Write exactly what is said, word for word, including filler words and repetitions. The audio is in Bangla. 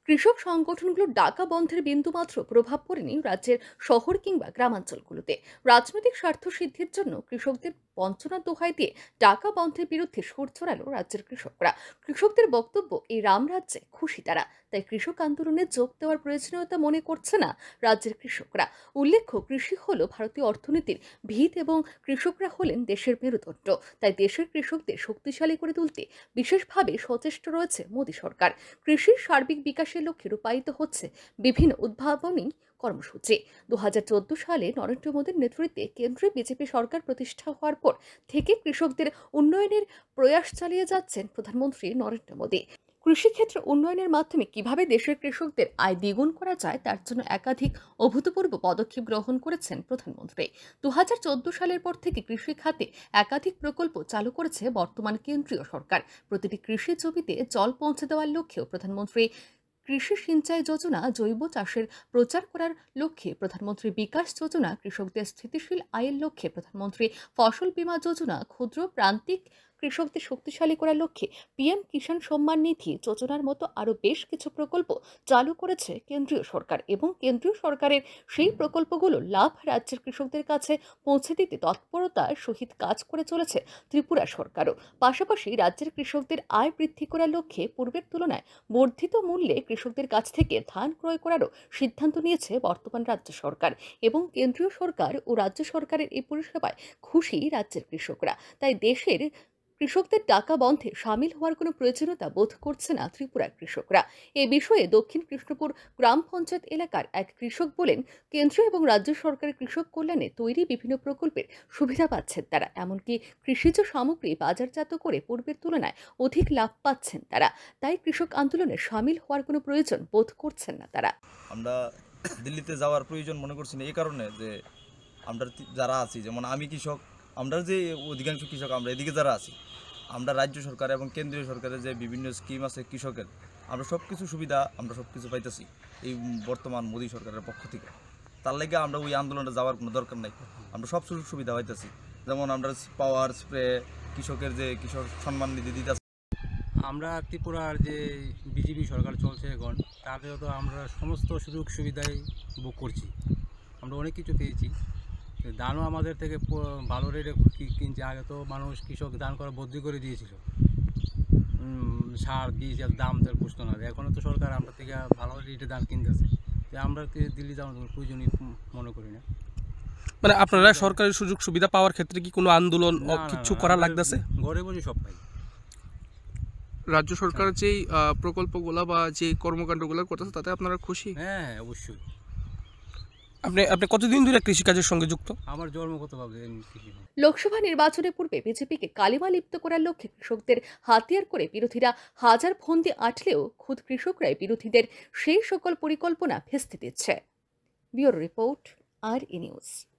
কৃষক সংগঠনগুলোর ডাকা বন্ধের বিন্দুমাত্র প্রভাব পড়েনি রাজ্যের শহর কিংবা গ্রামাঞ্চলগুলোতে। রাজনৈতিক স্বার্থ সিদ্ধির জন্য কৃষকদের বঞ্চনা দোহাই দিয়ে ডাকা বন্ধের বিরুদ্ধে সুর চড়ালো রাজ্যের কৃষকরা। কৃষকদের বক্তব্য, এই রাম রাজ্যে খুশি তারা, তাই কৃষক আন্দোলনে যোগ দেওয়ার প্রয়োজনীয়তা মনে করছে না রাজ্যের কৃষকরা। উল্লেখ্য, কৃষি হলো ভারতীয় অর্থনীতির ভিত এবং কৃষকরা হলেন দেশের মেরুদণ্ড। তাই দেশের কৃষকদের শক্তিশালী করে তুলতে বিশেষভাবে সচেষ্ট রয়েছে মোদী সরকার। কৃষির সার্বিক বিকাশের লক্ষ্যে রূপায়িত হচ্ছে বিভিন্ন উদ্ভাবনী কর্মসূচি। দু হাজার চোদ্দ সালে নরেন্দ্র মোদীর নেতৃত্বে কেন্দ্রে বিজেপি সরকার প্রতিষ্ঠা হওয়ার পর থেকে কৃষকদের উন্নয়নের প্রয়াস চালিয়ে যাচ্ছেন প্রধানমন্ত্রী নরেন্দ্র মোদী। কৃষিক্ষেত্রে উন্নয়নের মাধ্যমে কিভাবে দেশের কৃষকদের আয় দ্বিগুণ করা যায় তার জন্য একাধিক অভূতপূর্ব পদক্ষেপ গ্রহণ করেছেন প্রধানমন্ত্রী। দু হাজার চোদ্দ সালের পর থেকে কৃষি খাতে একাধিক প্রকল্প চালু করেছে বর্তমান কেন্দ্রীয় সরকার। প্রতিটি কৃষি জমিতে জল পৌঁছে দেওয়ার লক্ষ্যেও প্রধানমন্ত্রী কৃষি সিঞ্চাই যোজনা, জৈব চাষের প্রচার করার লক্ষ্যে প্রধানমন্ত্রী বিকাশ যোজনা, কৃষকদের স্থিতিশীল আয়ের লক্ষ্যে প্রধানমন্ত্রী ফসল বীমা যোজনা, ক্ষুদ্র প্রান্তিক কৃষকদের শক্তিশালী করার লক্ষ্যে পিএম কিষাণ সম্মান নিধি যোজনার মতো আরও বেশ কিছু প্রকল্প চালু করেছে কেন্দ্রীয় সরকার। এবং কেন্দ্রীয় সরকারের সেই প্রকল্পগুলো লাভ রাজ্যের কৃষকদের কাছে পৌঁছে দিতে তৎপরতার সহিত কাজ করে চলেছে ত্রিপুরা সরকারও। পাশাপাশি রাজ্যের কৃষকদের আয় বৃদ্ধি করার লক্ষ্যে পূর্বের তুলনায় বর্ধিত মূল্যে কৃষকদের কাছ থেকে ধান ক্রয় করারও সিদ্ধান্ত নিয়েছে বর্তমান রাজ্য সরকার। এবং কেন্দ্রীয় সরকার ও রাজ্য সরকারের এই পরিষেবায় খুশি রাজ্যের কৃষকরা। তাই দেশের কৃষকদের ডাকা বন্ধে সামিল হওয়ার কোনো প্রয়োজনীয়তা বোধ করছে না ত্রিপুরার কৃষকরা। এ বিষয়ে দক্ষিণ কৃষ্ণপুর গ্রাম পঞ্চায়েত এলাকার এক কৃষক বলেন, কেন্দ্র এবং রাজ্য সরকারের কৃষক কল্যাণে তৈরি বিভিন্ন প্রকল্পের সুবিধা পাচ্ছেন তারা। এমনকি কৃষিজ সামগ্রী বাজারজাত করে পূর্বের তুলনায় অধিক লাভ পাচ্ছেন তারা। তাই কৃষক আন্দোলনে সামিল হওয়ার কোনো প্রয়োজন বোধ করছেন না তারা। আমরা দিল্লিতে যাওয়ার প্রয়োজন মনে করছি না, এই কারণে যে আমরা যারা আছি, যেমন আমি কৃষক, আমরা যে অধিকাংশ কৃষক আমরা এদিকে যারা আছি, আমরা রাজ্য সরকার এবং কেন্দ্রীয় সরকারের যে বিভিন্ন স্কিম আছে কৃষকের, আমরা সব কিছু সুবিধা আমরা সব কিছু পাইতেছি এই বর্তমান মোদী সরকারের পক্ষ থেকে। তার লাগে আমরা ওই আন্দোলনে যাওয়ার কোনো দরকার নাই, আমরা সব সুযোগ সুবিধা পাইতেছি। যেমন আমরা পাওয়ার স্প্রে, কৃষকের যে কৃষক সম্মান নিধি দিতেছে। আমরা ত্রিপুরার যে বিজেপি সরকার চলছে এখন, তাতে তো আমরা সমস্ত সুযোগ সুবিধাই ভোগ করছি। আমরা অনেক কিছু পেয়েছি, ধানও আমাদের থেকে ভালো রেটে কিনছে। আগে তো মানুষ কৃষক ধান করা বদলি করে দিয়েছিল, সার বীজ দাম তার বুঝতো না। এখনও তো সরকার আমরা থেকে ভালো রেটে ধান কিনতেছে, আমরা দিল্লি যাওয়ার প্রয়োজনই মনে করি না। মানে আপনারা সরকারি সুযোগ সুবিধা পাওয়ার ক্ষেত্রে কি কোনো আন্দোলন কিছু করা লাগতেছে? ঘরে বসে সব পাই। রাজ্য সরকারের যেই প্রকল্পগুলো বা যে কর্মকাণ্ডগুলো করতেছে তাতে আপনারা খুশি? হ্যাঁ, অবশ্যই। আপনি আপনি কতদিন ধরে কৃষিকাজের সঙ্গে যুক্ত? আমার জন্মগতভাবে কৃষি। লোকসভা নির্বাচনের পূর্বে বিজেপিকে কালিমা লিপ্ত করার লক্ষ্যে কৃষকদের হাতিয়ার করে বিরোধীরা হাজার ফন্দি আঁটলেও খুদ কৃষকরাই বিরোধীদের সেই সকল পরিকল্পনা ভেস্তে দিচ্ছে। Bureau report, R E news.